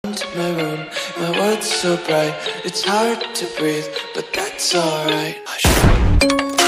to my room, my world's so bright, it's hard to breathe, but that's alright. Hush.